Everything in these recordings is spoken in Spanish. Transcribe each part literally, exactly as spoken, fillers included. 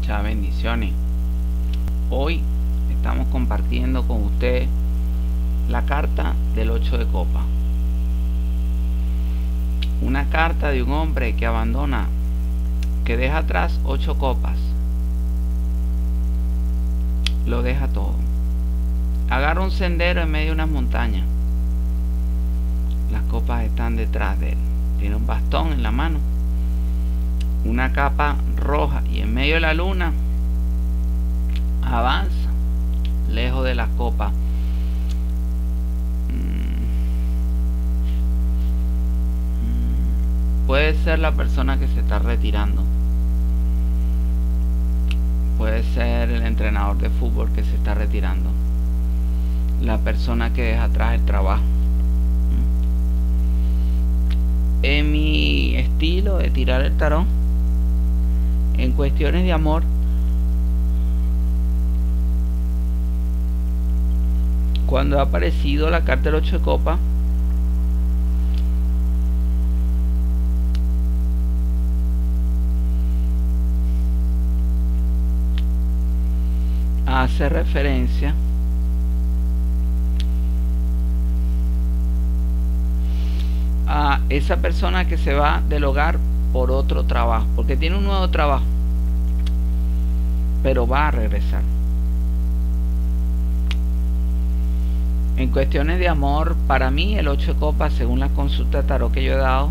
Muchas bendiciones. Hoy estamos compartiendo con usted la carta del ocho de copas. Una carta de un hombre que abandona, que deja atrás ocho copas. Lo deja todo. Agarra un sendero en medio de unas montañas. Las copas están detrás de él. Tiene un bastón en la mano, una capa roja, y en medio de la luna avanza lejos de las copas. Puede ser la persona que se está retirando, puede ser el entrenador de fútbol que se está retirando, la persona que deja atrás el trabajo. En mi estilo de tirar el tarot, en cuestiones de amor, cuando ha aparecido la carta del ocho de copas, hace referencia a esa persona que se va del hogar por otro trabajo, porque tiene un nuevo trabajo, pero va a regresar. En cuestiones de amor, para mí el ocho de copas, según la consulta de tarot que yo he dado,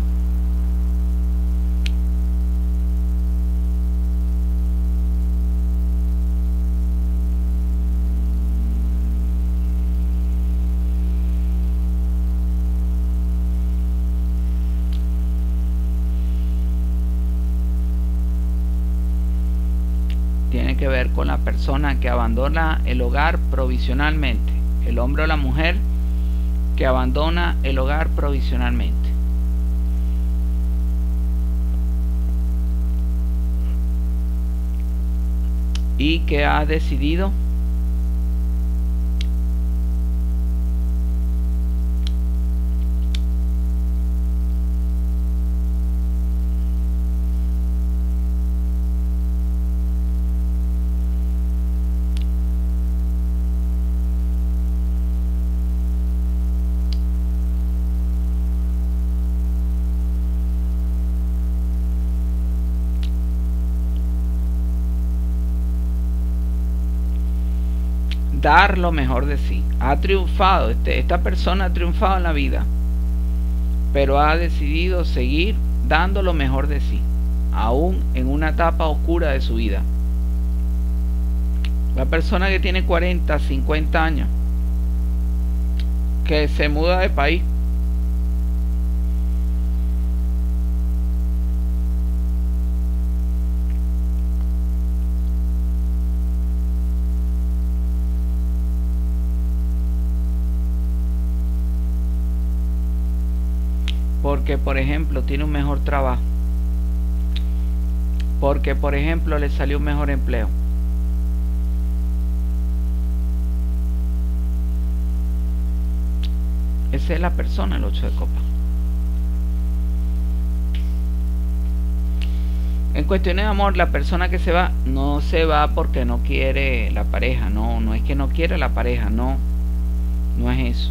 tiene que ver con la persona que abandona el hogar provisionalmente, el hombre o la mujer que abandona el hogar provisionalmente. Y que ha decidido dar lo mejor de sí. Ha triunfado, este, esta persona ha triunfado en la vida, pero ha decidido seguir dando lo mejor de sí, aún en una etapa oscura de su vida. La persona que tiene cuarenta, cincuenta años, que se muda de país, porque por ejemplo tiene un mejor trabajo, porque por ejemplo le salió un mejor empleo, esa es la persona, el ocho de copas. En cuestiones de amor, la persona que se va, no se va porque no quiere la pareja, no, no es que no quiere la pareja, no, no es eso.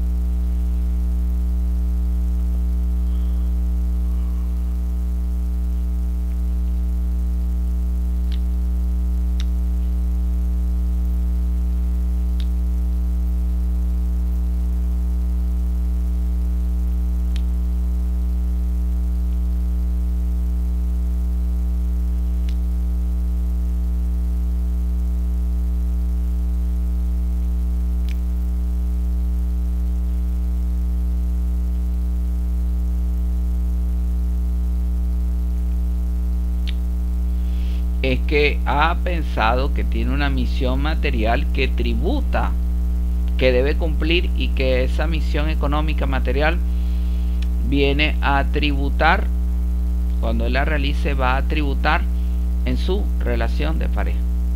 Es que ha pensado que tiene una misión material que tributa, que debe cumplir, y que esa misión económica material viene a tributar, cuando él la realice va a tributar en su relación de pareja.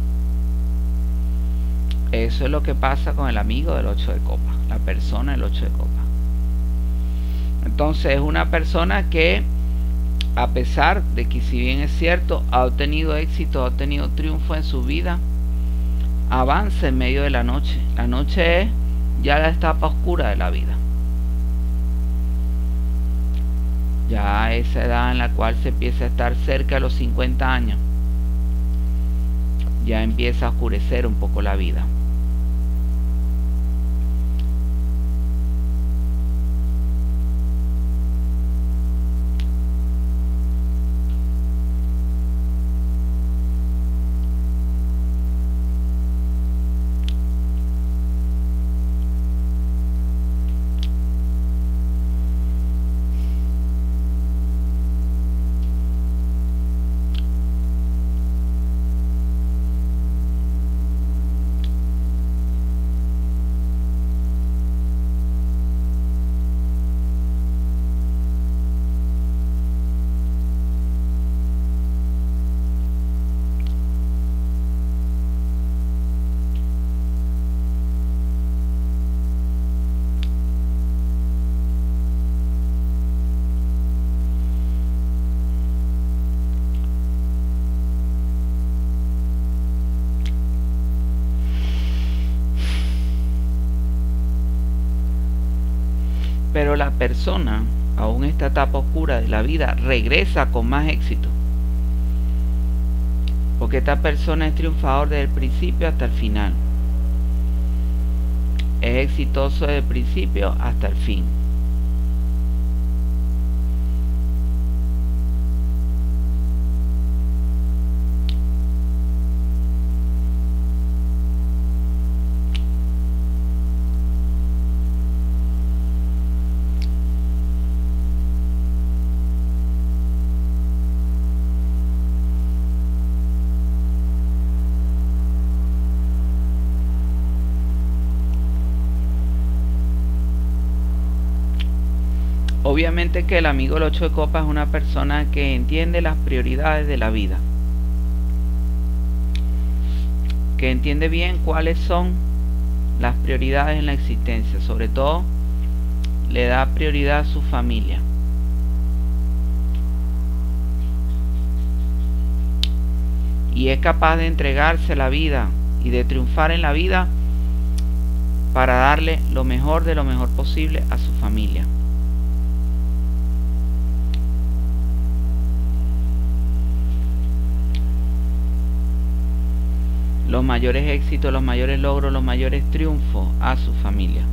Eso es lo que pasa con el amigo del ocho de copas, la persona del ocho de copas. Entonces es una persona que a pesar de que, si bien es cierto, ha obtenido éxito, ha obtenido triunfo en su vida, avanza en medio de la noche. La noche es ya la etapa oscura de la vida. Ya a esa edad en la cual se empieza a estar cerca de los cincuenta años, ya empieza a oscurecer un poco la vida. Pero la persona, aún en esta etapa oscura de la vida, regresa con más éxito. Porque esta persona es triunfador desde el principio hasta el final. Es exitoso desde el principio hasta el fin. Obviamente que el amigo del ocho de copas es una persona que entiende las prioridades de la vida, que entiende bien cuáles son las prioridades en la existencia. Sobre todo le da prioridad a su familia. Y es capaz de entregarse a la vida y de triunfar en la vida para darle lo mejor de lo mejor posible a su familia. Los mayores éxitos, los mayores logros, los mayores triunfos a su familia.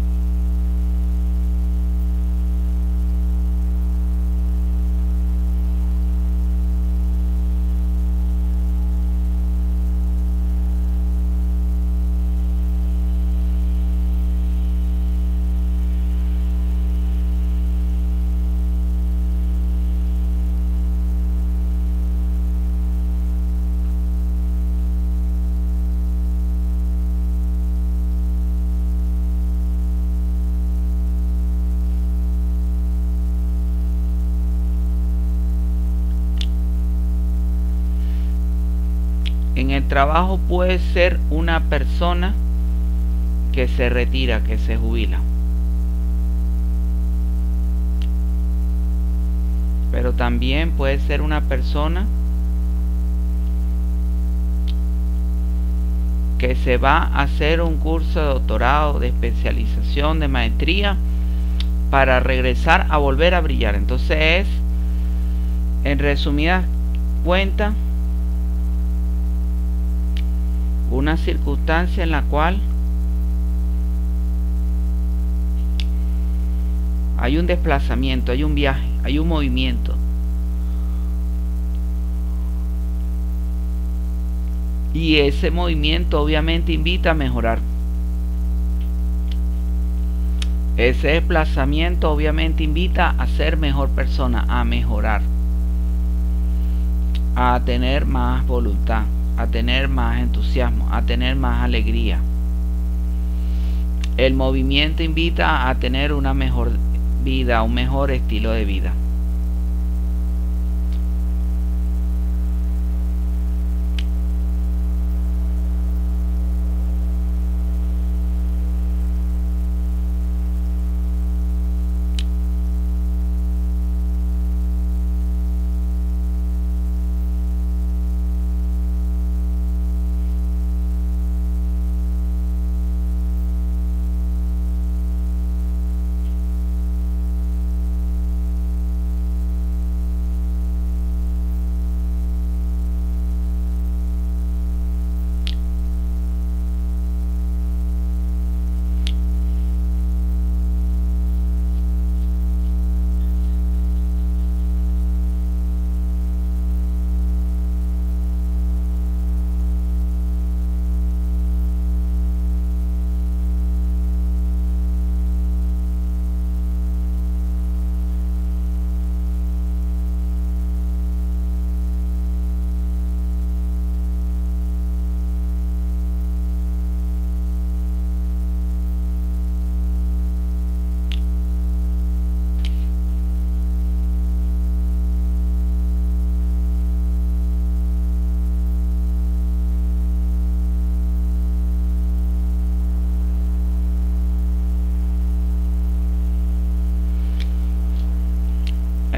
En el trabajo puede ser una persona que se retira, que se jubila. Pero también puede ser una persona que se va a hacer un curso de doctorado, de especialización, de maestría, para regresar a volver a brillar. Entonces es, en resumidas cuentas, una circunstancia en la cual hay un desplazamiento, hay un viaje, hay un movimiento. Y ese movimiento obviamente invita a mejorar. Ese desplazamiento obviamente invita a ser mejor persona, a mejorar, a tener más voluntad, a tener más entusiasmo, a tener más alegría. El movimiento invita a tener una mejor vida, un mejor estilo de vida.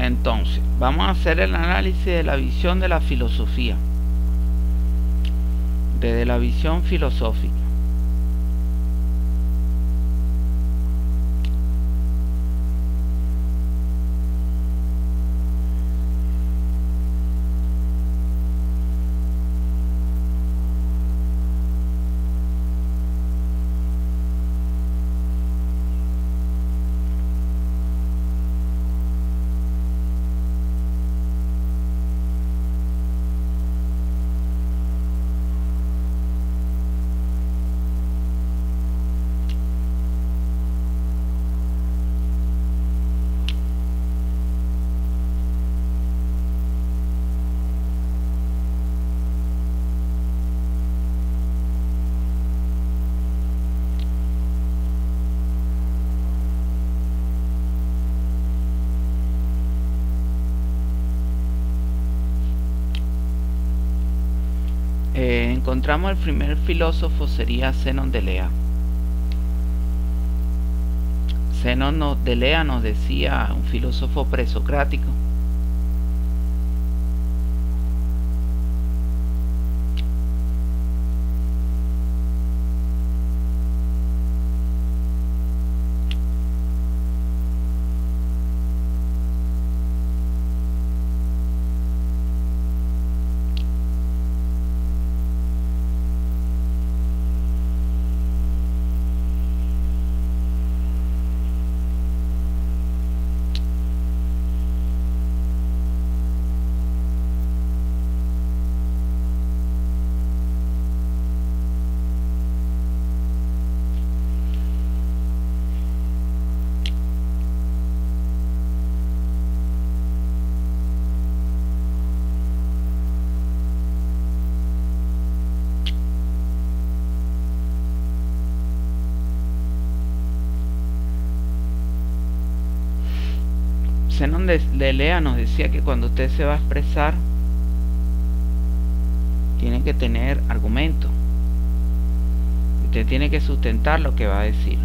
Entonces, vamos a hacer el análisis de la visión de la filosofía, desde la visión filosófica. Eh, encontramos el primer filósofo sería Zenón de Elea. Zenón de Elea nos decía, un filósofo presocrático, Zenón de Elea nos decía que cuando usted se va a expresar, tiene que tener argumento. Usted tiene que sustentar lo que va a decir.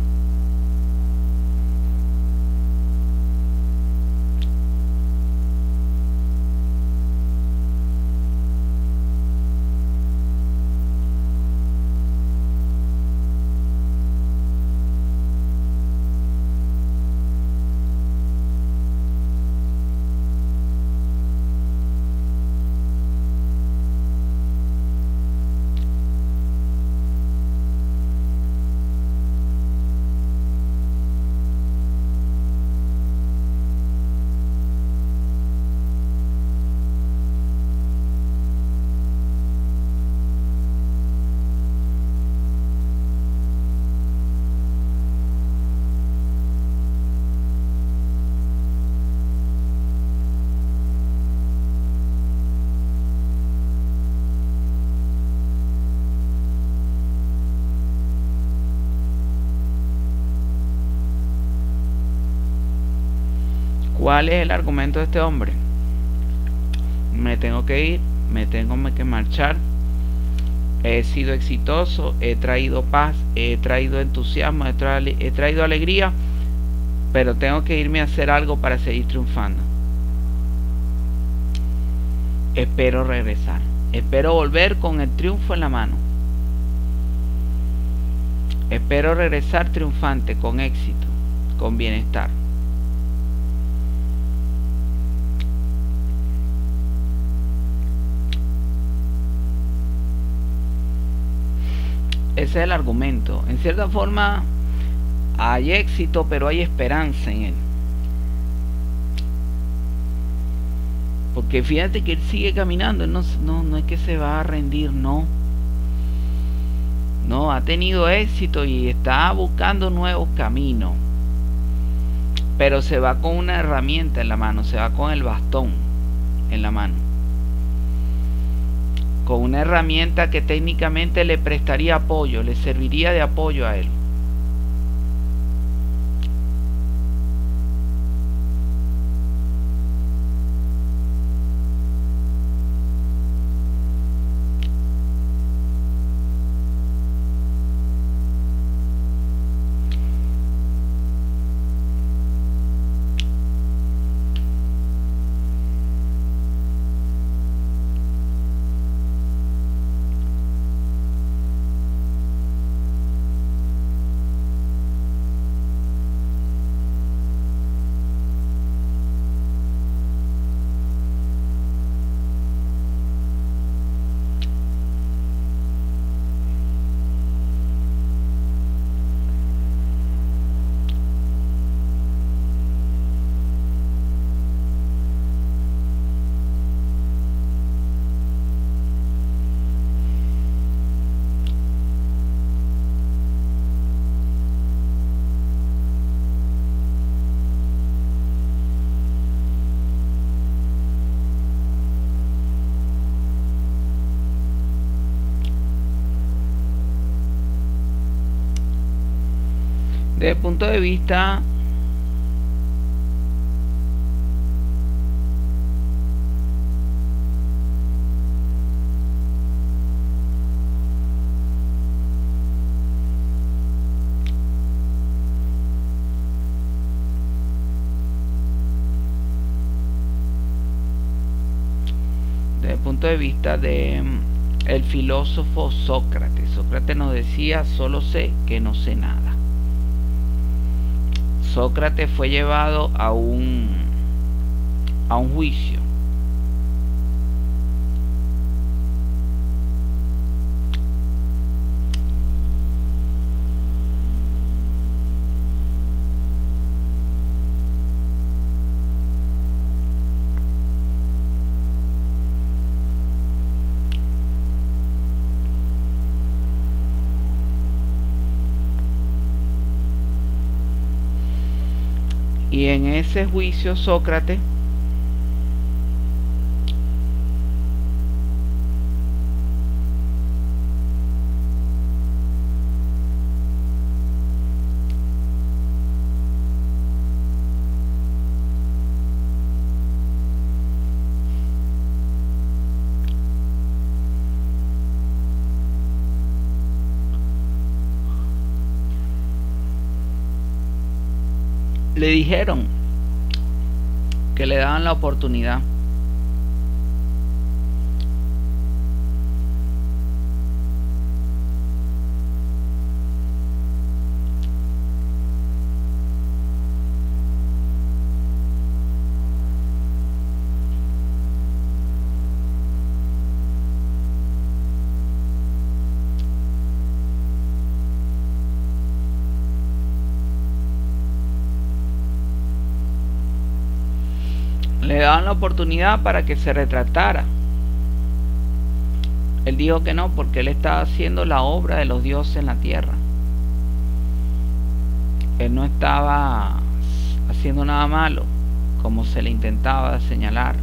¿Cuál es el argumento de este hombre? Me tengo que ir, me tengo que marchar, he sido exitoso, he traído paz, he traído entusiasmo, he, tra he traído alegría, pero tengo que irme a hacer algo para seguir triunfando. Espero regresar, espero volver con el triunfo en la mano. Espero regresar triunfante, con éxito, con bienestar. Ese es el argumento. En cierta forma hay éxito, pero hay esperanza en él. Porque fíjate que él sigue caminando, él no, no, no es que se va a rendir, no. No, ha tenido éxito y está buscando nuevos caminos. Pero se va con una herramienta en la mano, se va con el bastón en la mano. Con una herramienta que técnicamente le prestaría apoyo, le serviría de apoyo a él. Desde el punto de vista desde el punto de vista de el filósofo Sócrates. Sócrates nos decía: solo sé que no sé nada. Sócrates fue llevado a un a un juicio. Y en ese juicio Sócrates le dijeron que le daban la oportunidad le daban la oportunidad para que se retractara. Él dijo que no, porque él estaba haciendo la obra de los dioses en la tierra. Él no estaba haciendo nada malo, como se le intentaba señalar.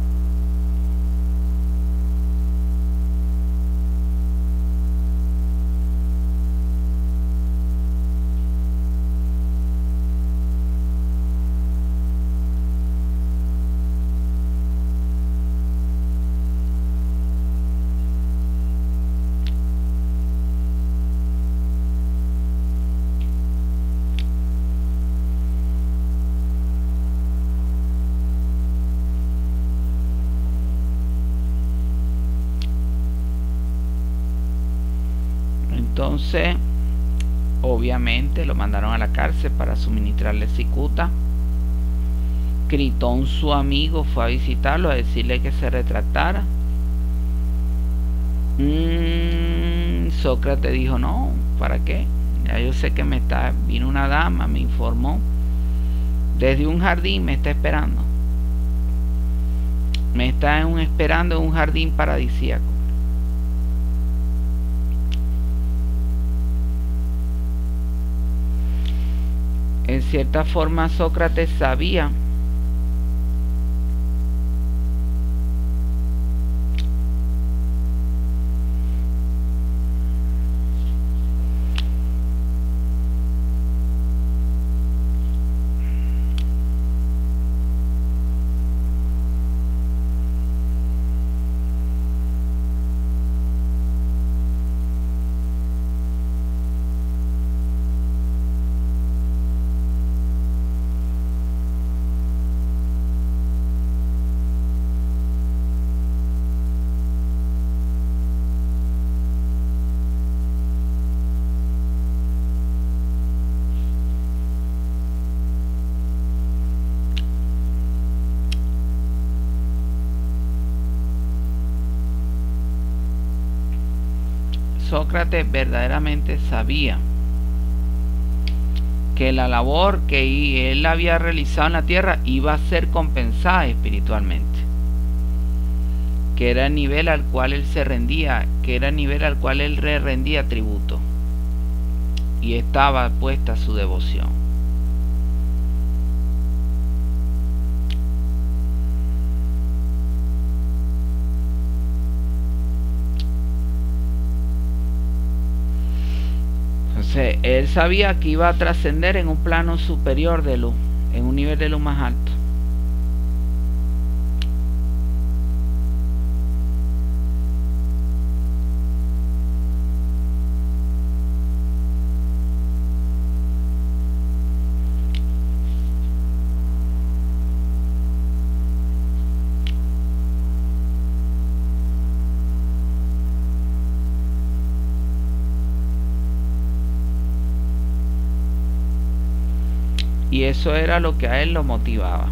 Entonces, obviamente lo mandaron a la cárcel para suministrarle cicuta. Critón, su amigo, fue a visitarlo, a decirle que se retractara. Mm, Sócrates dijo: no, ¿para qué? Ya yo sé que me está, vino una dama, me informó, desde un jardín me está esperando. Me está en un, esperando en un jardín paradisíaco. En cierta forma Sócrates sabía Sócrates verdaderamente sabía que la labor que él había realizado en la tierra iba a ser compensada espiritualmente, que era el nivel al cual él se rendía, que era el nivel al cual él rendía tributo, y estaba puesta su devoción. Entonces porque él sabía que iba a trascender en un plano superior de luz, en un nivel de luz más alto. Y eso era lo que a él lo motivaba.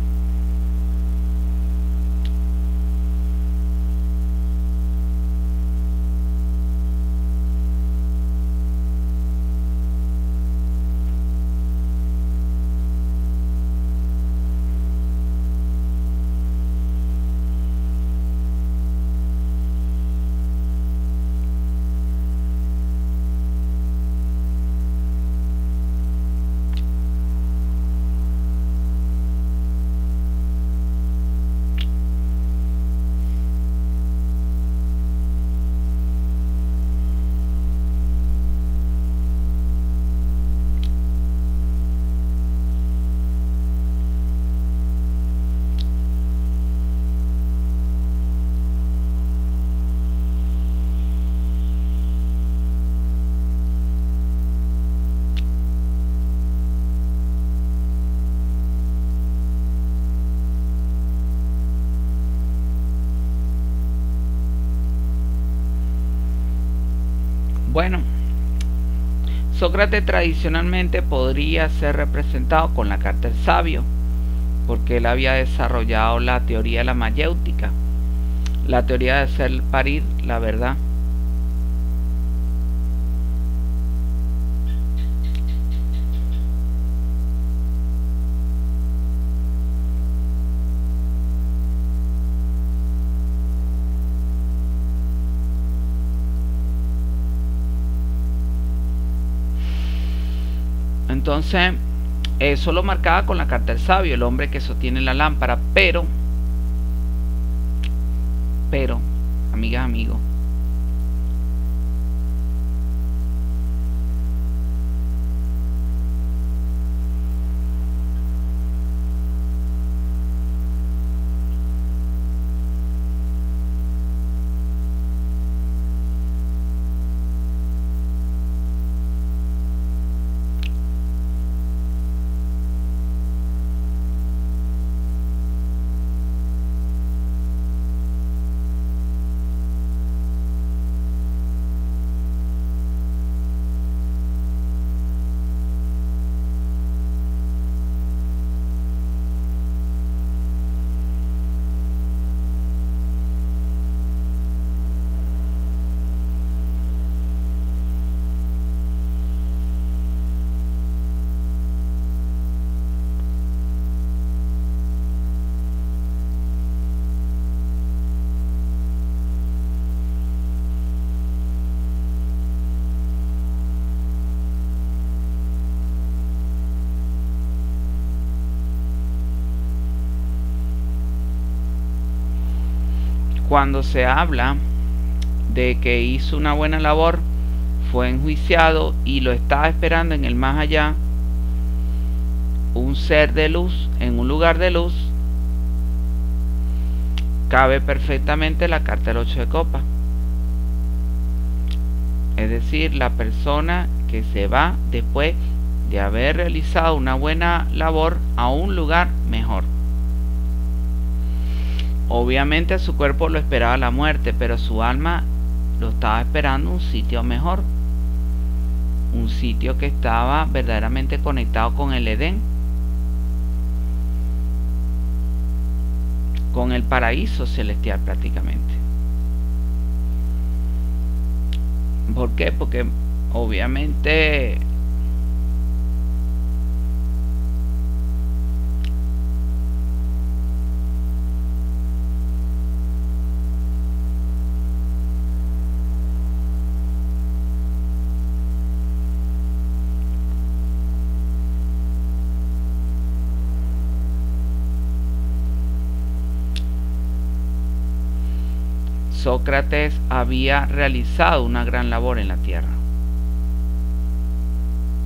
Bueno, Sócrates tradicionalmente podría ser representado con la carta del sabio, porque él había desarrollado la teoría de la mayéutica, la teoría de hacer parir la verdad. Entonces, eso lo marcaba con la carta del sabio, el hombre que sostiene la lámpara, pero, pero, amigas, amigos, cuando se habla de que hizo una buena labor, fue enjuiciado y lo estaba esperando en el más allá un ser de luz, en un lugar de luz, cabe perfectamente la carta del ocho de copas. Es decir, la persona que se va después de haber realizado una buena labor a un lugar mejor. Obviamente a su cuerpo lo esperaba la muerte, pero su alma lo estaba esperando un sitio mejor, un sitio que estaba verdaderamente conectado con el Edén, con el paraíso celestial prácticamente. ¿Por qué? Porque obviamente Sócrates había realizado una gran labor en la tierra.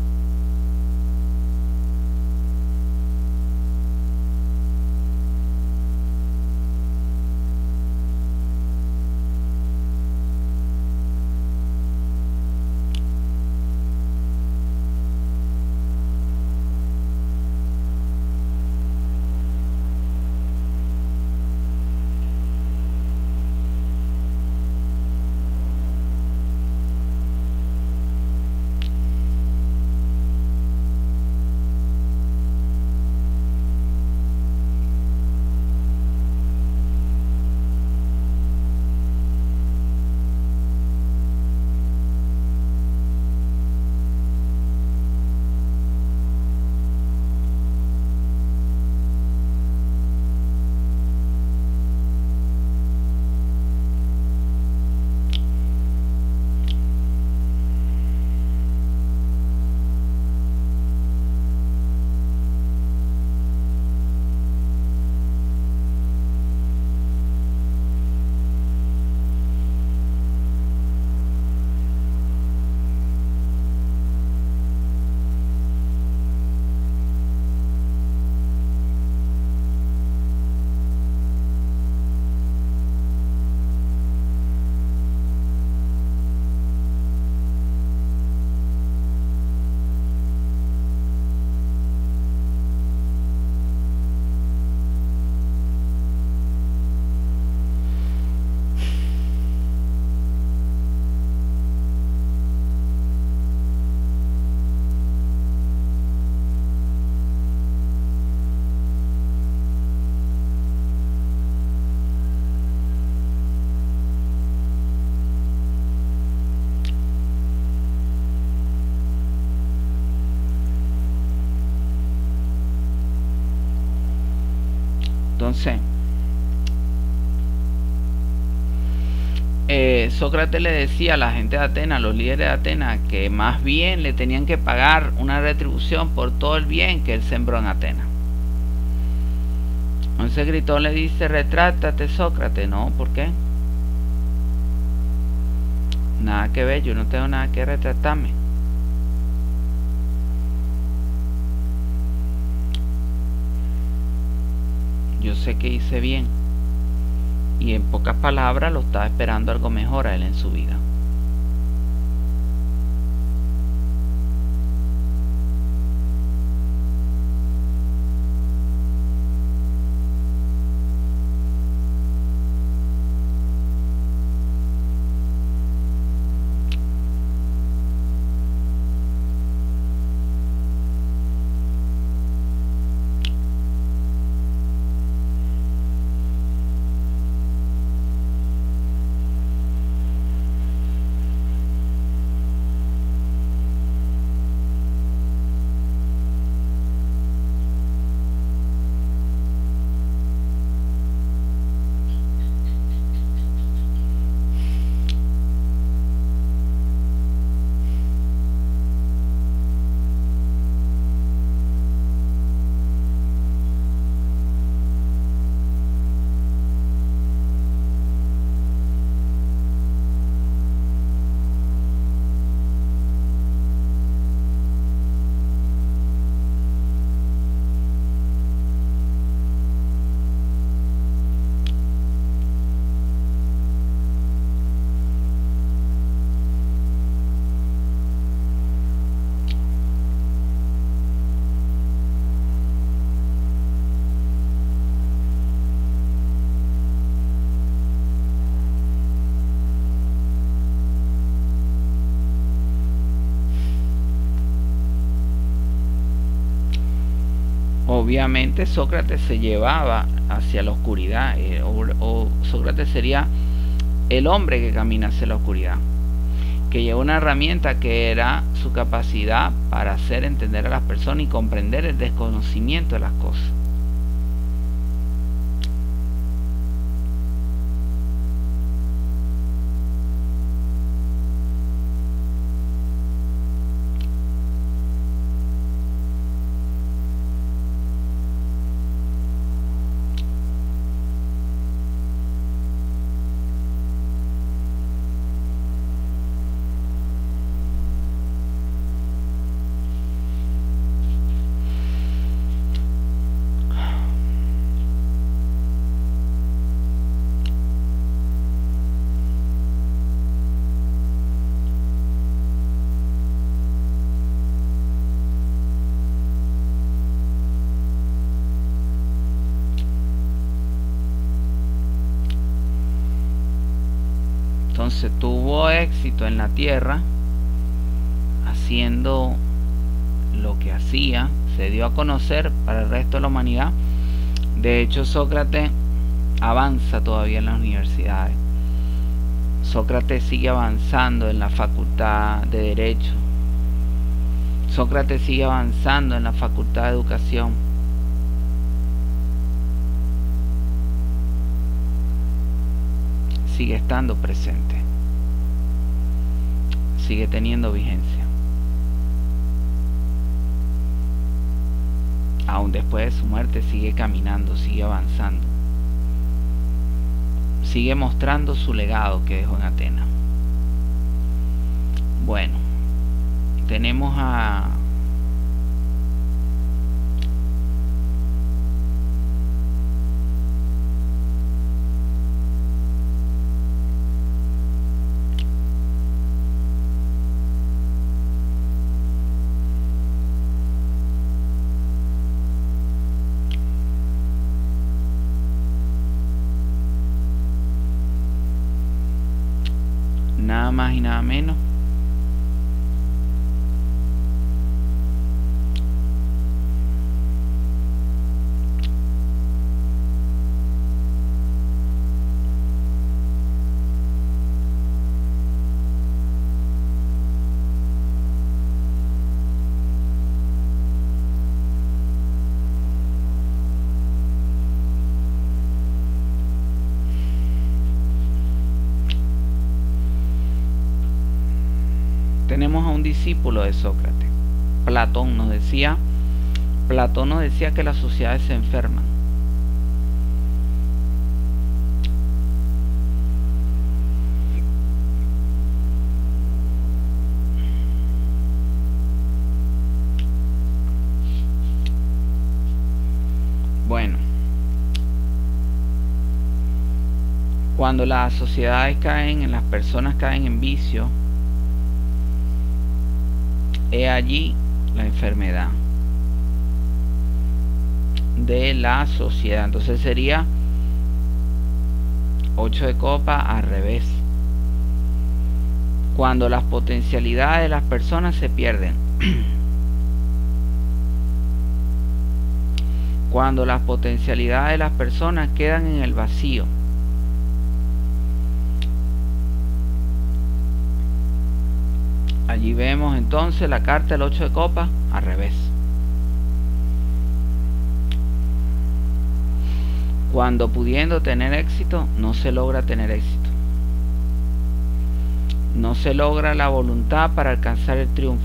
Entonces, eh, Sócrates le decía a la gente de Atenas, a los líderes de Atenas, que más bien le tenían que pagar una retribución por todo el bien que él sembró en Atenas. Entonces Gritón le dice: retráctate, Sócrates. No, ¿por qué? Nada que ver, yo no tengo nada que retratarme. Yo sé que hice bien. Y en pocas palabras, lo estaba esperando algo mejor a él en su vida. Obviamente Sócrates se llevaba hacia la oscuridad, eh, o, o Sócrates sería el hombre que camina hacia la oscuridad, que lleva una herramienta que era su capacidad para hacer entender a las personas y comprender el desconocimiento de las cosas. Entonces tuvo éxito en la tierra haciendo lo que hacía, se dio a conocer para el resto de la humanidad. De hecho, Sócrates avanza todavía en las universidades. Sócrates sigue avanzando en la facultad de Derecho. Sócrates sigue avanzando en la facultad de Educación. Sigue estando presente, sigue teniendo vigencia, aún después de su muerte sigue caminando, sigue avanzando, sigue mostrando su legado que dejó en Atenas. Bueno, tenemos a nada más y nada menos un discípulo de Sócrates. Platón nos decía, Platón nos decía que las sociedades se enferman. Bueno, cuando las sociedades caen, las personas caen en vicio, he allí la enfermedad de la sociedad. Entonces sería ocho de copa al revés. Cuando las potencialidades de las personas se pierden. Cuando las potencialidades de las personas quedan en el vacío. Allí vemos entonces la carta del ocho de copas al revés. Cuando pudiendo tener éxito, no se logra tener éxito. No se logra la voluntad para alcanzar el triunfo.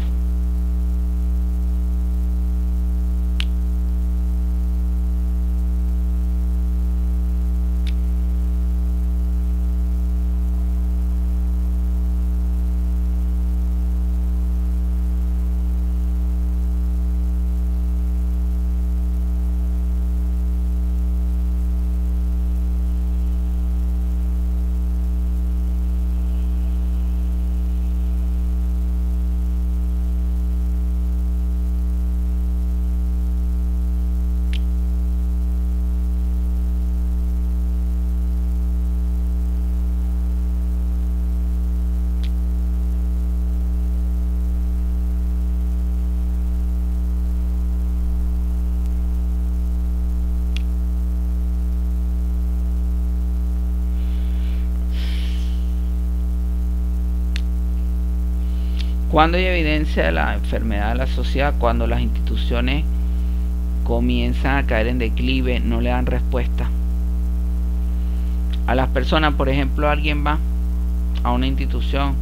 Cuando hay evidencia de la enfermedad de la sociedad, cuando las instituciones comienzan a caer en declive, no le dan respuesta a las personas. Por ejemplo, alguien va a una institución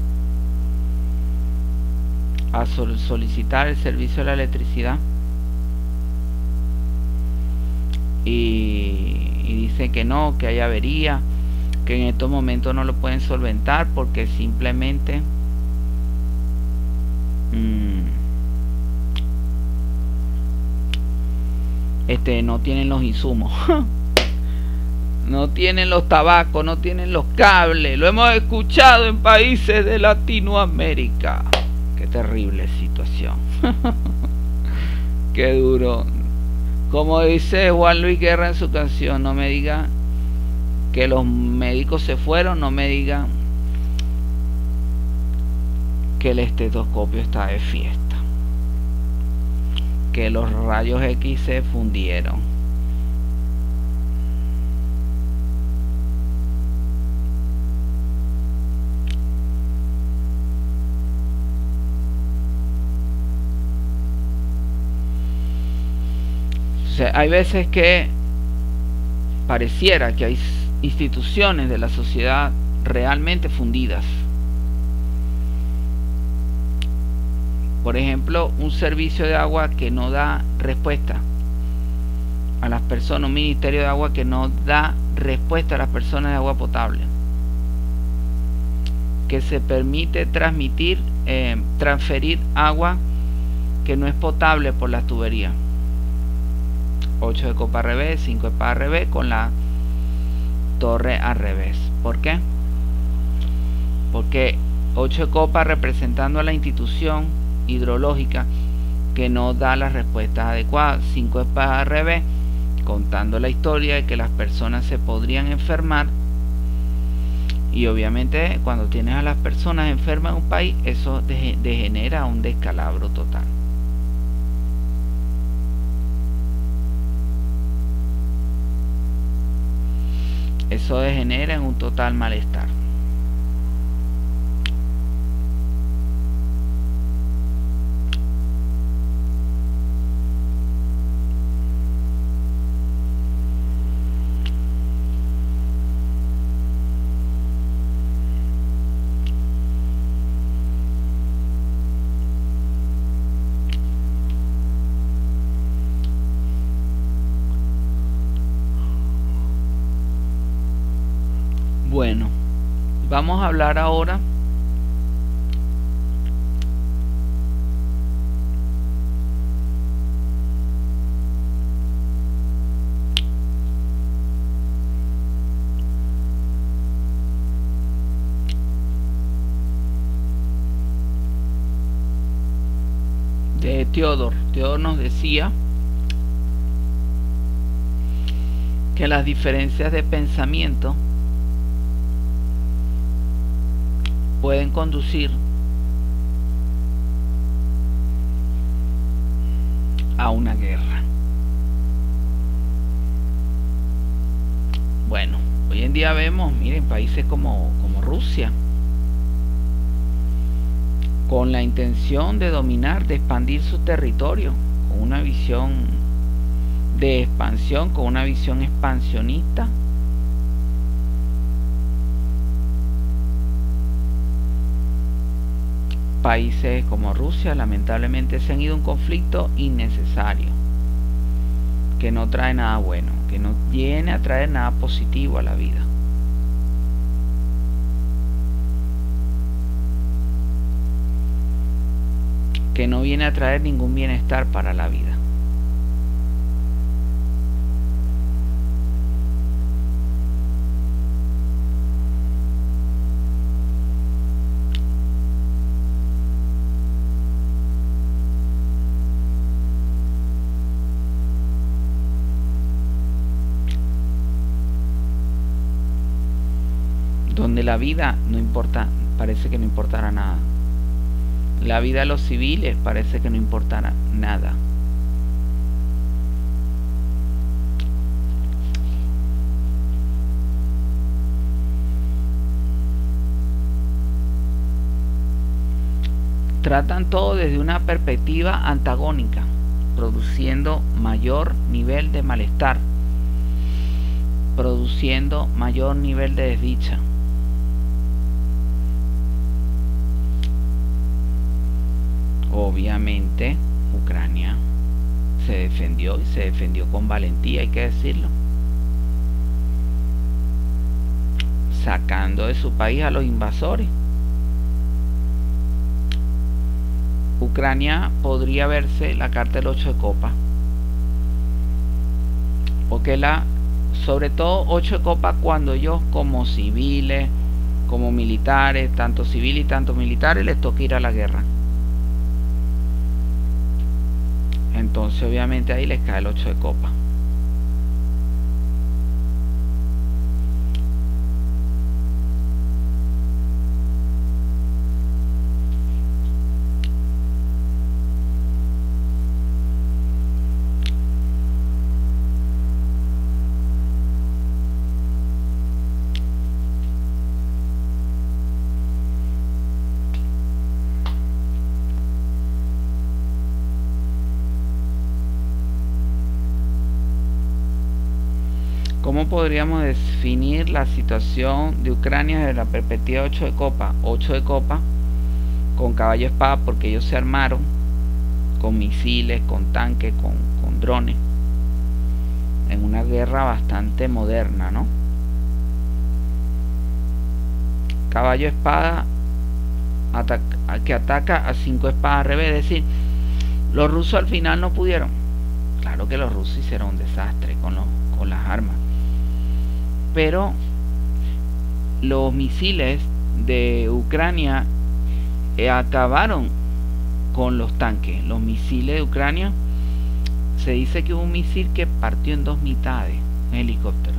a sol- solicitar el servicio de la electricidad y, y dice que no, que hay avería, que en estos momentos no lo pueden solventar porque simplemente Este, no tienen los insumos, no tienen los tabacos, no tienen los cables. Lo hemos escuchado en países de Latinoamérica. Qué terrible situación. Qué duro. Como dice Juan Luis Guerra en su canción, no me digan que los médicos se fueron, no me digan que el estetoscopio está de fiesta, que los rayos X se fundieron. O sea, hay veces que pareciera que hay instituciones de la sociedad realmente fundidas. Por ejemplo, un servicio de agua que no da respuesta a las personas, un ministerio de agua que no da respuesta a las personas de agua potable, que se permite transmitir, eh, transferir agua que no es potable por las tuberías. ocho de copa al revés, cinco de espada al revés, con la torre al revés. ¿Por qué? Porque ocho de copa representando a la institución hidrológica que no da las respuestas adecuadas. cinco de espada al revés, contando la historia de que las personas se podrían enfermar, y obviamente cuando tienes a las personas enfermas en un país, eso degenera un descalabro total. Eso degenera en un total malestar. Bueno, vamos a hablar ahora de Teodor. Teodor nos decía que las diferencias de pensamiento pueden conducir a una guerra. Bueno, hoy en día vemos, miren, países como, como Rusia, con la intención de dominar, de expandir su territorio, con una visión de expansión, con una visión expansionista. Países como Rusia lamentablemente se han ido a un conflicto innecesario, que no trae nada bueno, que no viene a traer nada positivo a la vida. Que no viene a traer ningún bienestar para la vida. Donde la vida no importa, parece que no importará nada. La vida de los civiles parece que no importará nada. Tratan todo desde una perspectiva antagónica, produciendo mayor nivel de malestar, produciendo mayor nivel de desdicha. Obviamente Ucrania se defendió y se defendió con valentía, hay que decirlo, sacando de su país a los invasores. Ucrania podría verse la carta del ocho de copas, porque la, sobre todo ocho de copas, cuando ellos como civiles, como militares, tanto civiles y tanto militares, les toca ir a la guerra. Entonces obviamente ahí les cae el ocho de copas. ¿Cómo podríamos definir la situación de Ucrania desde la perspectiva de ocho de copa? ocho de copa con caballo espada, porque ellos se armaron con misiles, con tanques, con, con drones, en una guerra bastante moderna, ¿no? Caballo espada ataca, que ataca a cinco espadas al revés, es decir, los rusos al final no pudieron. Claro que los rusos hicieron un desastre con, los, con las armas, pero los misiles de Ucrania eh, acabaron con los tanques. Los misiles de Ucrania, se dice que hubo un misil que partió en dos mitades, un helicóptero,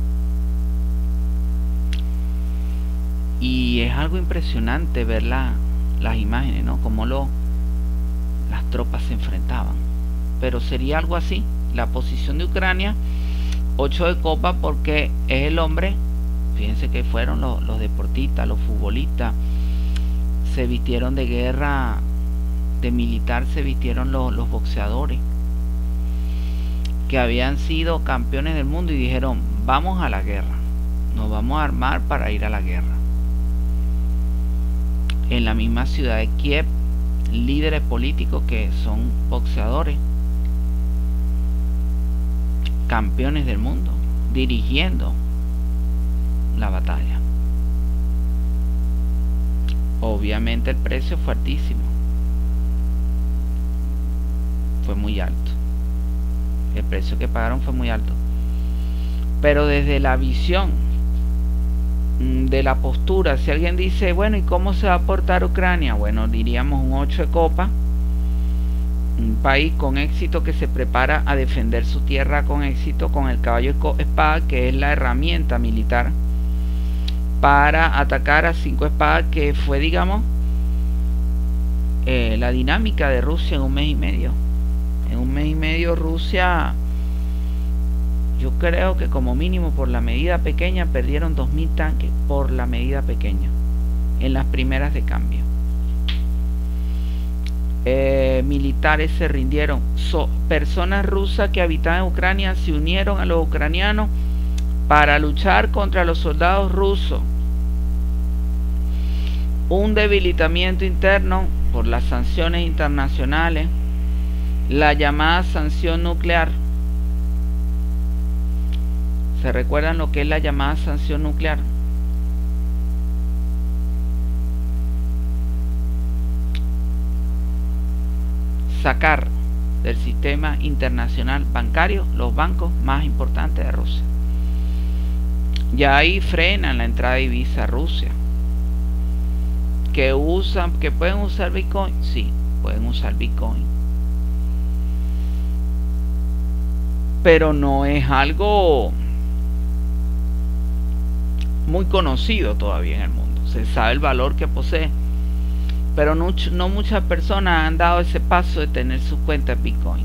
y es algo impresionante ver la, las imágenes, ¿no? Como lo, las tropas se enfrentaban. Pero sería algo así la posición de Ucrania, ocho de copa, porque es el hombre. Fíjense que fueron los, los deportistas, los futbolistas, se vistieron de guerra, de militar se vistieron los, los boxeadores que habían sido campeones del mundo y dijeron: vamos a la guerra, nos vamos a armar para ir a la guerra. En la misma ciudad de Kiev, líderes políticos que son boxeadores, campeones del mundo, dirigiendo la batalla. Obviamente el precio fue altísimo, fue muy alto, el precio que pagaron fue muy alto, pero desde la visión de la postura, si alguien dice, bueno, ¿y cómo se va a portar Ucrania? Bueno, diríamos un ocho de copa, un país con éxito que se prepara a defender su tierra con éxito, con el caballo de espada, que es la herramienta militar para atacar a cinco espadas, que fue, digamos, eh, la dinámica de Rusia en un mes y medio. En un mes y medio Rusia, yo creo que como mínimo por la medida pequeña perdieron dos mil tanques, por la medida pequeña, en las primeras de cambio. Eh, militares se rindieron. So, personas rusas que habitaban en Ucrania se unieron a los ucranianos para luchar contra los soldados rusos. Un debilitamiento interno por las sanciones internacionales, la llamada sanción nuclear. ¿Se recuerdan lo que es la llamada sanción nuclear? Sacar del sistema internacional bancario los bancos más importantes de Rusia. Ya ahí frenan la entrada de divisa a Rusia. Que usan, que pueden usar Bitcoin, sí, pueden usar Bitcoin, pero no es algo muy conocido todavía en el mundo. Se sabe el valor que posee, pero no, no muchas personas han dado ese paso de tener sus cuentas Bitcoin.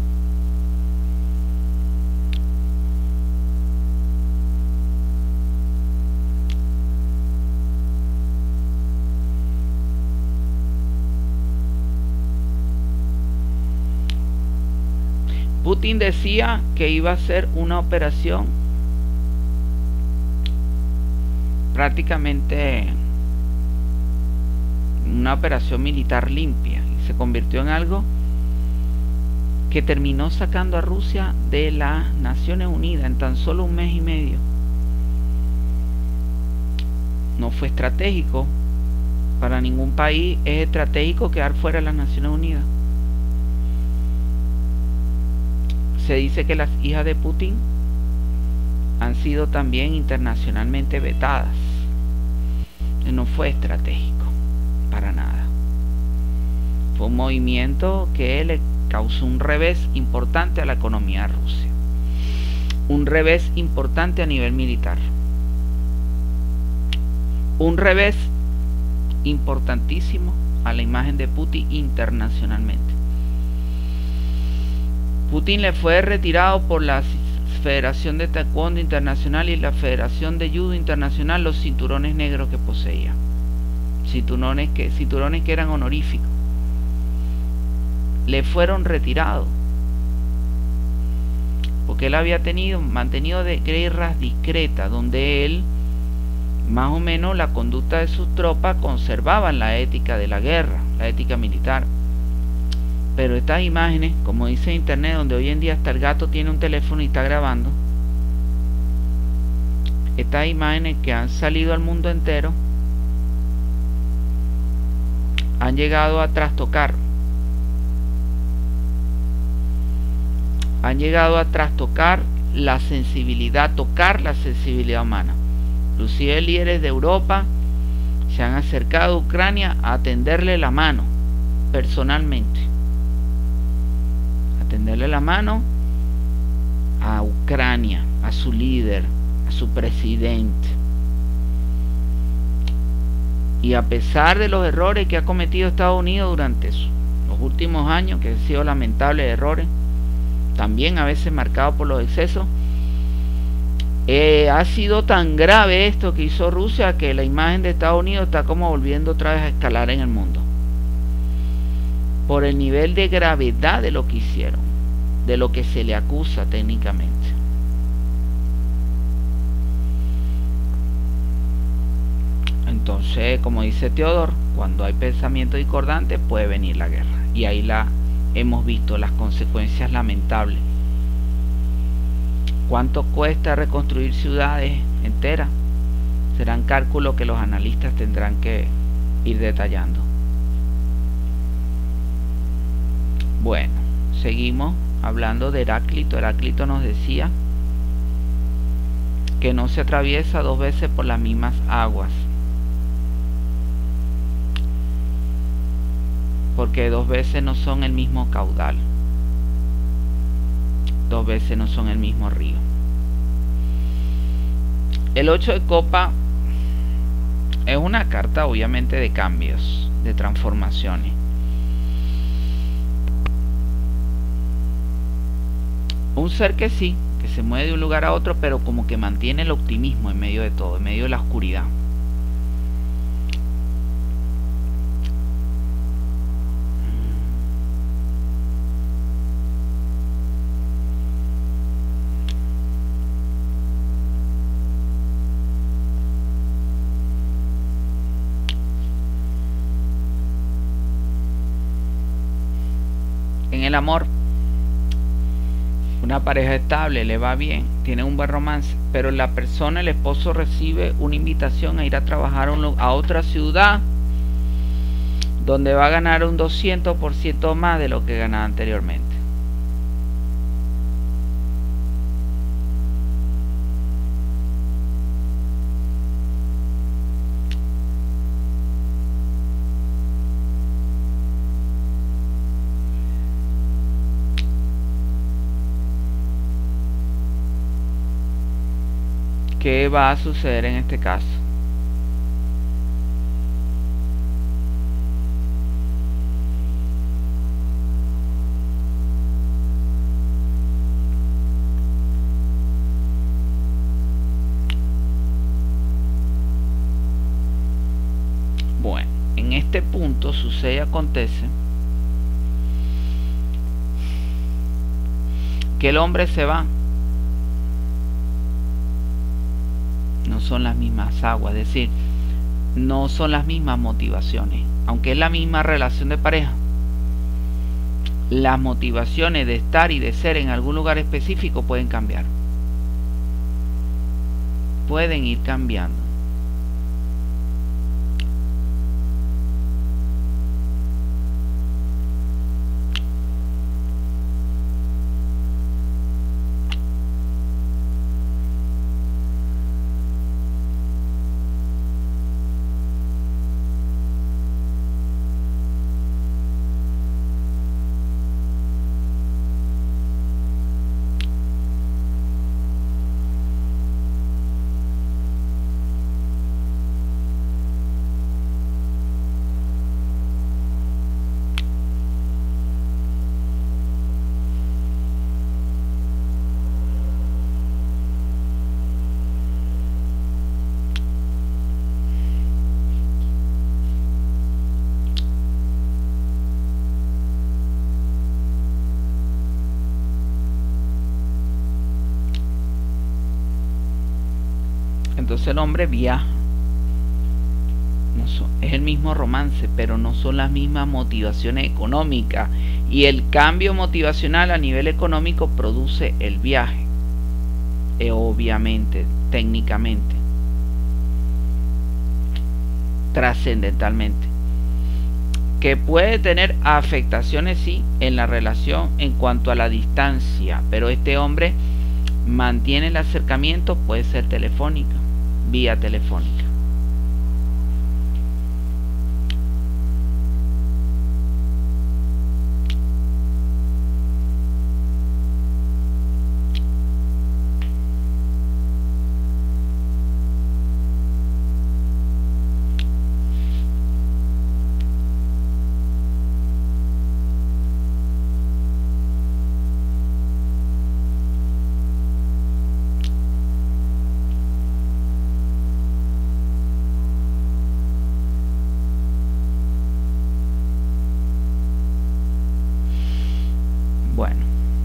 Putin decía que iba a ser una operación prácticamente una operación militar limpia, y se convirtió en algo que terminó sacando a Rusia de las Naciones Unidas en tan solo un mes y medio. No fue estratégico para ningún país, es estratégico quedar fuera de las Naciones Unidas. Se dice que las hijas de Putin han sido también internacionalmente vetadas. No fue estratégico para nada. Fue un movimiento que le causó un revés importante a la economía de Rusia, un revés importante a nivel militar, un revés importantísimo a la imagen de Putin internacionalmente. Putin le fue retirado por la Federación de Taekwondo Internacional y la Federación de Judo Internacional los cinturones negros que poseía. Cinturones que, cinturones que eran honoríficos. Le fueron retirados. Porque él había tenido, mantenido de guerras discretas, donde él, más o menos, la conducta de sus tropas conservaban la ética de la guerra, la ética militar. Pero estas imágenes, como dice internet, donde hoy en día hasta el gato tiene un teléfono y está grabando, estas imágenes que han salido al mundo entero han llegado a trastocar, han llegado a trastocar la sensibilidad, tocar la sensibilidad humana. Inclusive líderes de Europa se han acercado a Ucrania a tenderle la mano personalmente. Tenderle la mano a Ucrania, a su líder, a su presidente. Y a pesar de los errores que ha cometido Estados Unidos durante eso, los últimos años, que han sido lamentables errores, también a veces marcados por los excesos, eh, ha sido tan grave esto que hizo Rusia que la imagen de Estados Unidos está como volviendo otra vez a escalar en el mundo. Por el nivel de gravedad de lo que hicieron, de lo que se le acusa técnicamente. Entonces, como dice Teodor, cuando hay pensamiento discordante puede venir la guerra. Y ahí la hemos visto, las consecuencias lamentables. ¿Cuánto cuesta reconstruir ciudades enteras? Serán cálculos que los analistas tendrán que ir detallando. Bueno, seguimos hablando de Heráclito. Heráclito nos decía que no se atraviesa dos veces por las mismas aguas, porque dos veces no son el mismo caudal, dos veces no son el mismo río. El ocho de copa es una carta obviamente de cambios, de transformaciones. Un ser que sí, que se mueve de un lugar a otro, pero como que mantiene el optimismo en medio de todo, en medio de la oscuridad. En el amor, una pareja estable, le va bien, tiene un buen romance, pero la persona, el esposo, recibe una invitación a ir a trabajar a otra ciudad donde va a ganar un doscientos por ciento más de lo que ganaba anteriormente. ¿Qué va a suceder en este caso? Bueno, en este punto sucede y acontece que el hombre se va. No son las mismas aguas, es decir, no son las mismas motivaciones. Aunque es la misma relación de pareja, las motivaciones de estar y de ser en algún lugar específico pueden cambiar. Pueden ir cambiando. Entonces el hombre viaja. No son, es el mismo romance, pero no son las mismas motivaciones económicas. Y el cambio motivacional a nivel económico produce el viaje. Eh, obviamente, técnicamente, trascendentalmente. Que puede tener afectaciones, sí, en la relación en cuanto a la distancia. Pero este hombre mantiene el acercamiento, puede ser telefónica, vía telefónica. Bueno,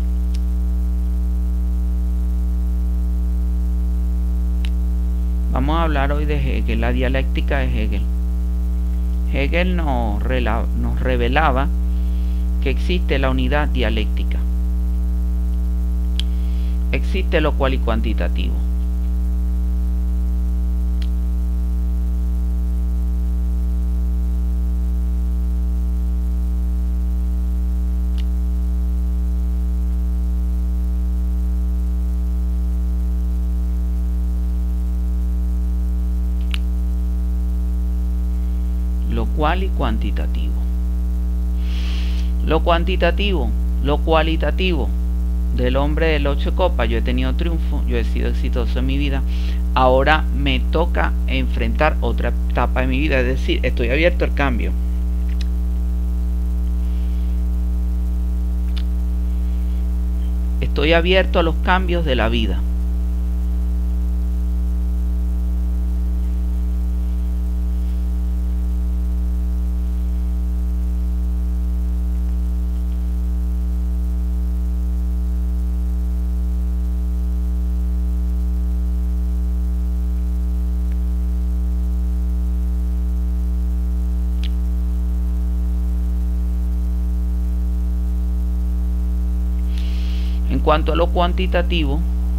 vamos a hablar hoy de Hegel, la dialéctica de Hegel. Hegel nos, nos revelaba que existe la unidad dialéctica, existe lo cual y cuantitativo. cual y cuantitativo. Lo cuantitativo, lo cualitativo del hombre del ocho de copas. Yo he tenido triunfo, yo he sido exitoso en mi vida. Ahora me toca enfrentar otra etapa de mi vida, es decir, estoy abierto al cambio. Estoy abierto a los cambios de la vida. En cuanto a lo cuantitativo,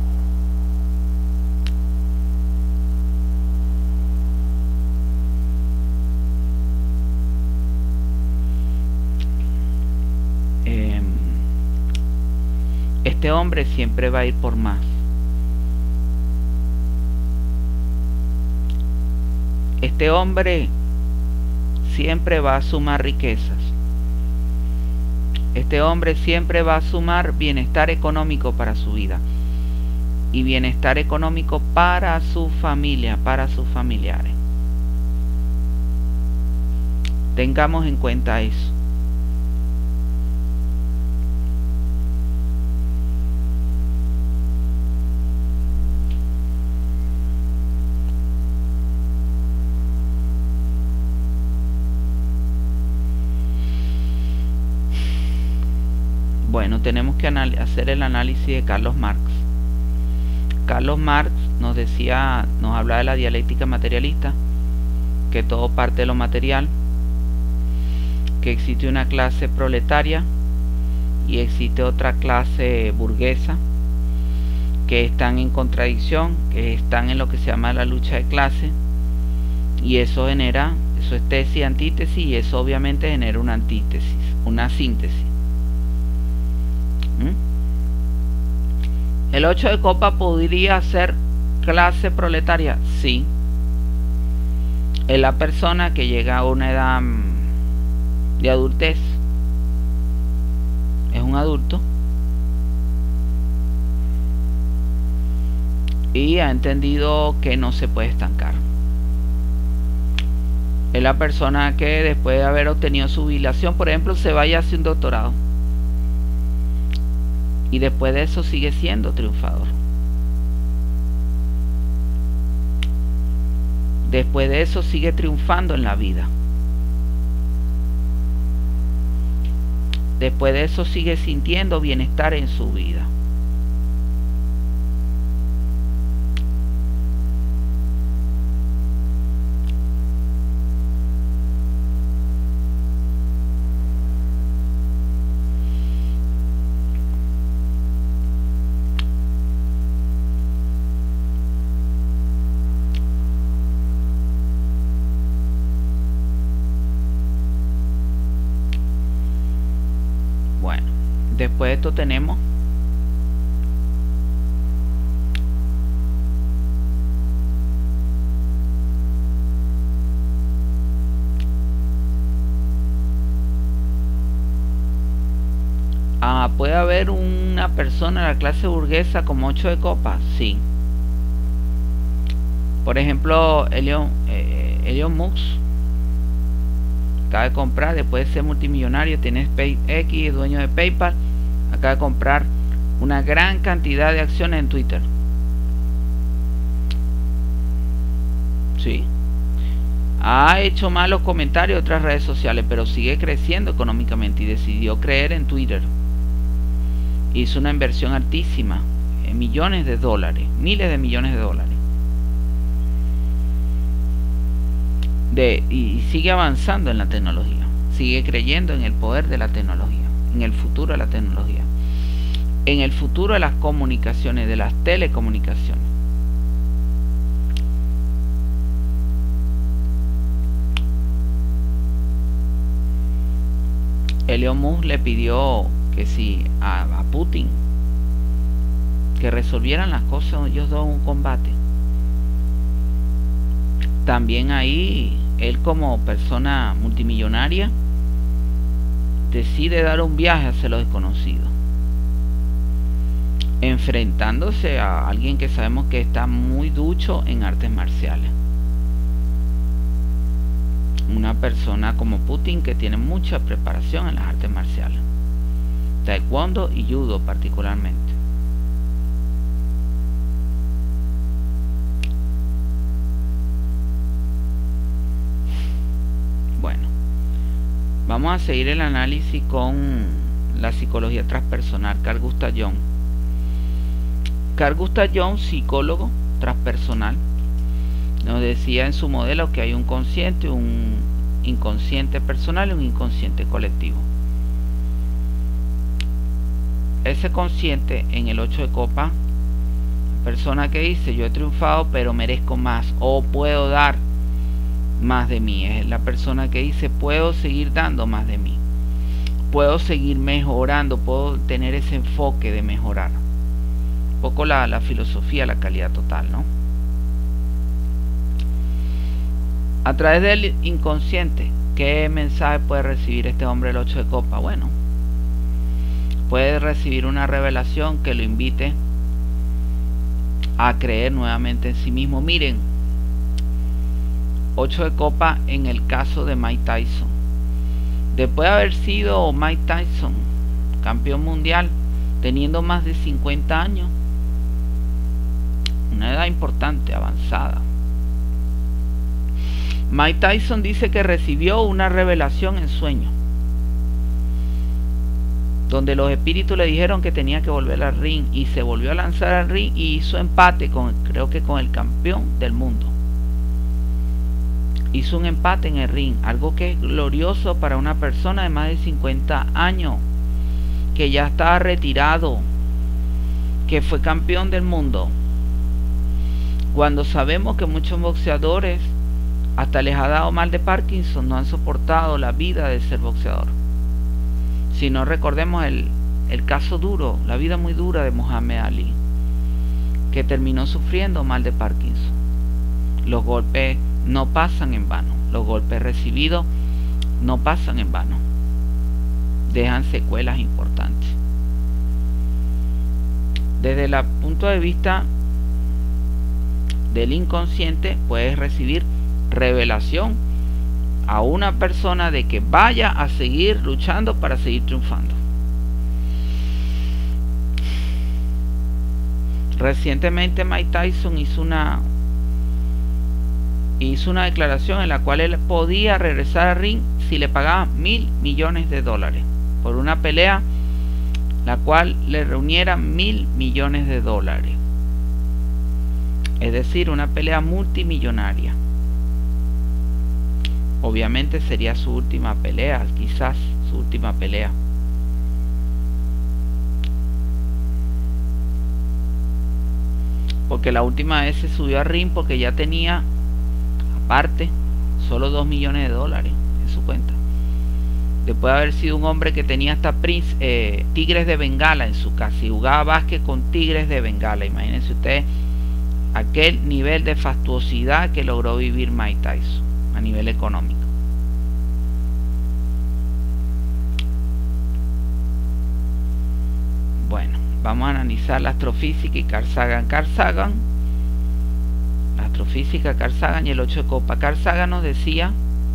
eh, este hombre siempre va a ir por más. Este hombre siempre va a sumar riquezas. Este hombre siempre va a sumar bienestar económico para su vida y bienestar económico para su familia, para sus familiares. Tengamos en cuenta eso. Bueno, tenemos que hacer el análisis de Carlos Marx. Carlos Marx nos decía, nos habla de la dialéctica materialista, que todo parte de lo material, que existe una clase proletaria y existe otra clase burguesa, que están en contradicción, que están en lo que se llama la lucha de clase, y eso genera, eso es tesis y antítesis, y eso obviamente genera una antítesis, una síntesis. ¿El ocho de copa podría ser clase proletaria? Sí. Es la persona que llega a una edad de adultez. Es un adulto. Y ha entendido que no se puede estancar. Es la persona que después de haber obtenido su jubilación, por ejemplo, se vaya a hacer un doctorado. Y después de eso sigue siendo triunfador. Después de eso sigue triunfando en la vida. Después de eso sigue sintiendo bienestar en su vida. Después de esto tenemos ah, ¿puede haber una persona de la clase burguesa como ocho de copas? Sí. Por ejemplo, Elon, eh, Elon Musk acaba de comprar, después de ser multimillonario, tiene SpaceX, dueño de PayPal, acaba de comprar una gran cantidad de acciones en Twitter. Sí. Ha hecho malos comentarios en otras redes sociales, pero sigue creciendo económicamente y decidió creer en Twitter. Hizo una inversión altísima, en millones de dólares, miles de millones de dólares. De, y sigue avanzando en la tecnología, sigue creyendo en el poder de la tecnología, en el futuro de la tecnología, en el futuro de las comunicaciones, de las telecomunicaciones. Elon Musk le pidió que si a, a Putin que resolvieran las cosas ellos dos en un combate. También ahí él como persona multimillonaria decide dar un viaje hacia lo desconocido, enfrentándose a alguien que sabemos que está muy ducho en artes marciales. Una persona como Putin que tiene mucha preparación en las artes marciales, taekwondo y judo particularmente. Bueno, vamos a seguir el análisis con la psicología transpersonal. Carl Gustav Jung. Carl Gustav Jung, psicólogo transpersonal, nos decía en su modelo que hay un consciente, un inconsciente personal y un inconsciente colectivo. Ese consciente en el ocho de copa, persona que dice yo he triunfado pero merezco más o puedo dar más de mí, es la persona que dice puedo seguir dando más de mí, puedo seguir mejorando, puedo tener ese enfoque de mejorar. Un poco la, la filosofía, la calidad total, ¿no? A través del inconsciente, ¿qué mensaje puede recibir este hombre del ocho de copa? Bueno, puede recibir una revelación que lo invite a creer nuevamente en sí mismo. Miren, ocho de copa en el caso de Mike Tyson. Después de haber sido Mike Tyson campeón mundial, teniendo más de cincuenta años, una edad importante, avanzada, Mike Tyson dice que recibió una revelación en sueño, donde los espíritus le dijeron que tenía que volver al ring, y se volvió a lanzar al ring y hizo empate con, creo que con el campeón del mundo. Hizo un empate en el ring, algo que es glorioso para una persona de más de cincuenta años, que ya estaba retirado, que fue campeón del mundo. Cuando sabemos que muchos boxeadores hasta les ha dado mal de Parkinson, no han soportado la vida de ser boxeador. Si no, recordemos el, el caso duro, la vida muy dura de Muhammad Ali, que terminó sufriendo mal de Parkinson. Los golpes no pasan en vano, los golpes recibidos no pasan en vano, dejan secuelas importantes. Desde el punto de vista del inconsciente, puedes recibir revelación a una persona de que vaya a seguir luchando para seguir triunfando. Recientemente Mike Tyson hizo una hizo una declaración en la cual él podía regresar al ring si le pagaban mil millones de dólares por una pelea la cual le reuniera mil millones de dólares, es decir, una pelea multimillonaria. Obviamente sería su última pelea, quizás su última pelea. Porque la última vez se subió a ring porque ya tenía, aparte, solo dos millones de dólares en su cuenta. Después de haber sido un hombre que tenía hasta Prince, eh, Tigres de Bengala en su casa y jugaba básquet con Tigres de Bengala. Imagínense ustedes aquel nivel de fastuosidad que logró vivir Mike Tyson a nivel económico. Bueno, vamos a analizar la astrofísica y Carl Sagan. Carl Sagan, la astrofísica, Carl Sagan y el ocho de copa. Carl Sagan nos decía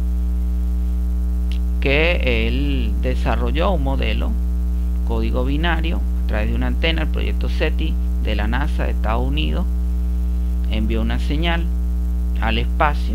que él desarrolló un modelo, código binario, a través de una antena, el proyecto SETI de la NASA de Estados Unidos, envió una señal al espacio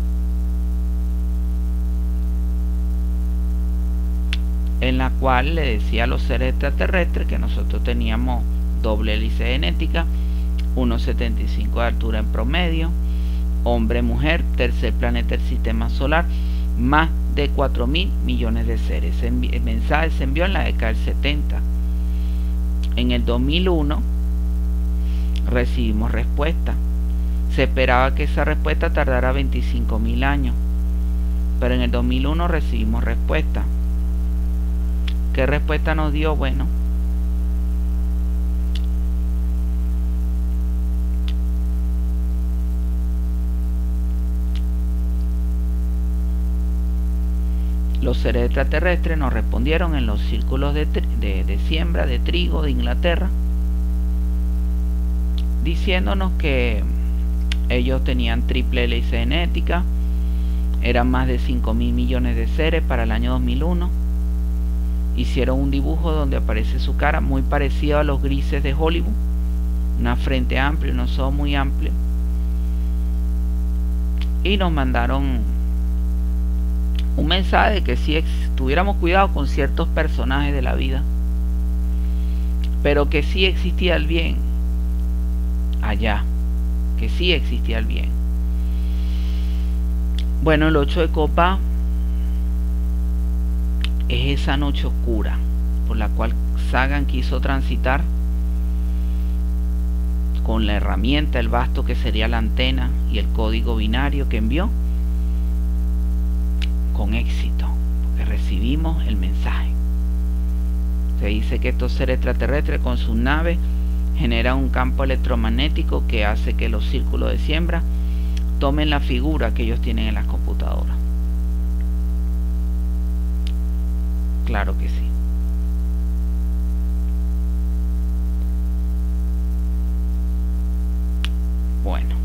en la cual le decía a los seres extraterrestres que nosotros teníamos doble hélice genética, uno setenta y cinco de altura en promedio, hombre-mujer, tercer planeta del sistema solar, más de cuatro mil millones de seres. El mensaje se envió en la década del setenta. En el dos mil uno recibimos respuesta. Se esperaba que esa respuesta tardara veinticinco mil años, pero en el dos mil uno recibimos respuesta. ¿Qué respuesta nos dio? Bueno, los seres extraterrestres nos respondieron en los círculos de, de, de siembra de trigo de Inglaterra, diciéndonos que ellos tenían triple hélice genética, eran más de cinco mil millones de seres para el año dos mil uno. Hicieron un dibujo donde aparece su cara muy parecido a los grises de Hollywood, una frente amplia, unos ojos muy amplios, y nos mandaron un mensaje de que si tuviéramos cuidado con ciertos personajes de la vida, pero que sí existía el bien allá, que sí existía el bien. Bueno, el ocho de copa es esa noche oscura por la cual Sagan quiso transitar con la herramienta, el basto que sería la antena y el código binario que envió, con éxito, porque recibimos el mensaje. Se dice que estos seres extraterrestres con sus naves generan un campo electromagnético que hace que los círculos de siembra tomen la figura que ellos tienen en las computadoras. Claro que sí. Bueno,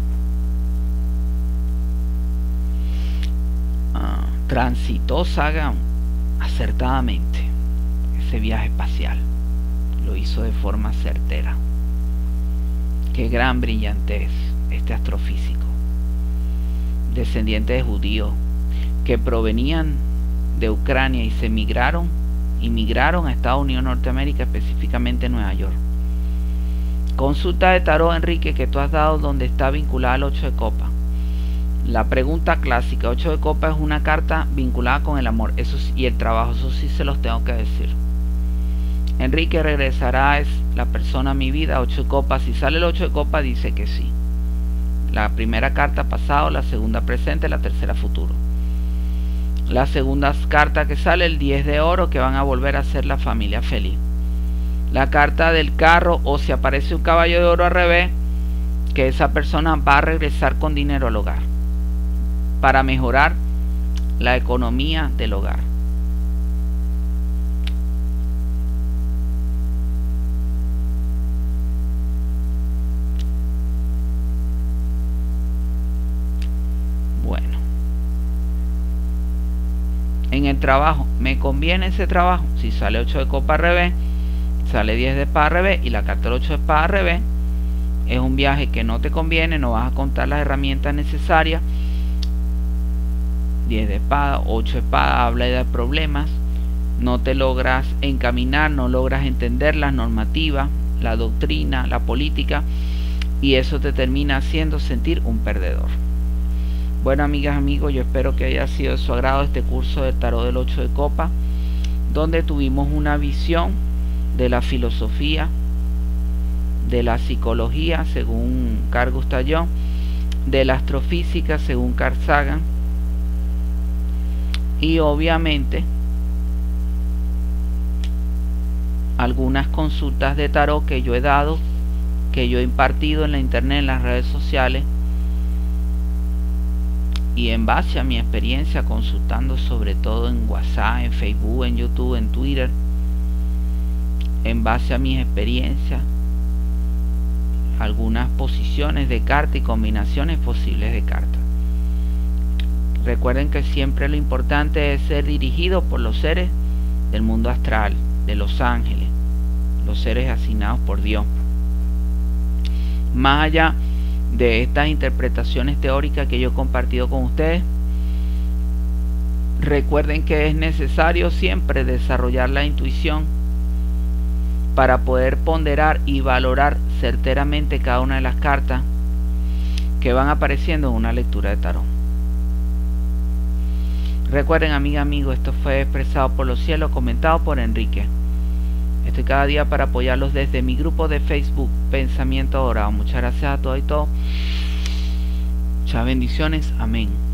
ah, transitó Sagan acertadamente ese viaje espacial, lo hizo de forma certera. Qué gran brillantez este astrofísico, descendiente de judíos que provenían de Ucrania y se migraron y migraron a Estados Unidos, Norteamérica, específicamente Nueva York. Consulta de tarot, Enrique, que tú has dado, donde está vinculada al ocho de copa. La pregunta clásica, ocho de copa es una carta vinculada con el amor, eso sí, y el trabajo, eso sí se los tengo que decir. Enrique, ¿regresará es la persona a mi vida? ocho de copa, si sale el ocho de copa dice que sí. La primera carta pasado, la segunda presente, la tercera futuro. La segunda carta que sale, el diez de oro, que van a volver a ser la familia feliz. La carta del carro, o si aparece un caballo de oro al revés, que esa persona va a regresar con dinero al hogar para mejorar la economía del hogar. Bueno, en el trabajo, ¿me conviene ese trabajo? Si sale ocho de copa al revés, sale diez de espada al revés y la carta del ocho de espada al revés, es un viaje que no te conviene, no vas a contar las herramientas necesarias. diez de espada, ocho de espada habla de problemas, no te logras encaminar, no logras entender las normativas, la doctrina, la política, y eso te termina haciendo sentir un perdedor. Bueno, amigas, amigos, yo espero que haya sido de su agrado este curso del tarot del ocho de copa, donde tuvimos una visión de la filosofía, de la psicología según Carl Gustav Jung, de la astrofísica según Carl Sagan, y obviamente algunas consultas de tarot que yo he dado, que yo he impartido en la internet, en las redes sociales, y en base a mi experiencia consultando sobre todo en WhatsApp, en Facebook, en YouTube, en Twitter, en base a mis experiencias, algunas posiciones de carta y combinaciones posibles de cartas. Recuerden que siempre lo importante es ser dirigido por los seres del mundo astral, de los ángeles, los seres asignados por Dios. Más allá de estas interpretaciones teóricas que yo he compartido con ustedes, recuerden que es necesario siempre desarrollar la intuición para poder ponderar y valorar certeramente cada una de las cartas que van apareciendo en una lectura de tarot. Recuerden, amiga, amigo, esto fue expresado por los cielos, comentado por Enrique. Estoy cada día para apoyarlos desde mi grupo de Facebook, Pensamiento Dorado. Muchas gracias a todos y todos. Muchas bendiciones. Amén.